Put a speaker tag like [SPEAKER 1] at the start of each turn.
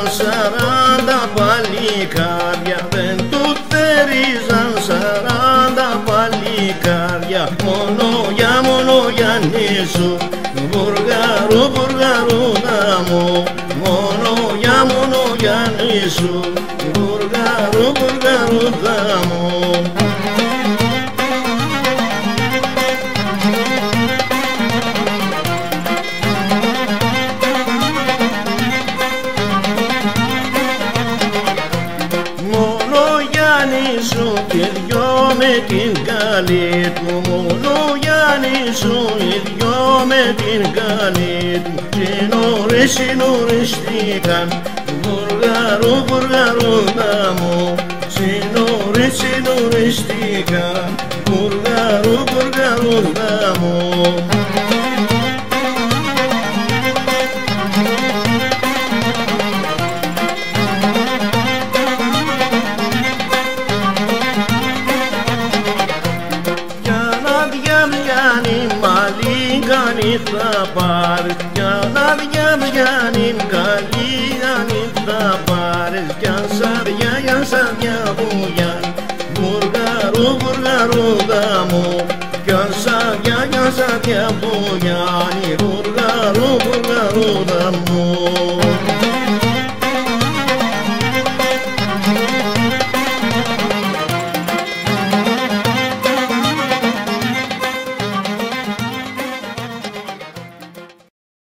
[SPEAKER 1] 40 παλικάρια, δεν του θέριζαν 40 παλικάρια, μόνο για νήσου Βουργαρούδα μου, μόνο για νήσου Βουργαρούδα μου. Σου και δυο με την καλή του, μόνο Γιάννη σου οι δυο με την καλή του, συνοριστήκαν Βουργαρούδα μου, συνοριστήκαν Βουργαρούδα μου. Θα πάρεις για να διαβιάνει καλή θα πάρεις για σαριά βουλιά Βουργαρούδα μου, για σαριά βουλιά Βουργαρούδα μου.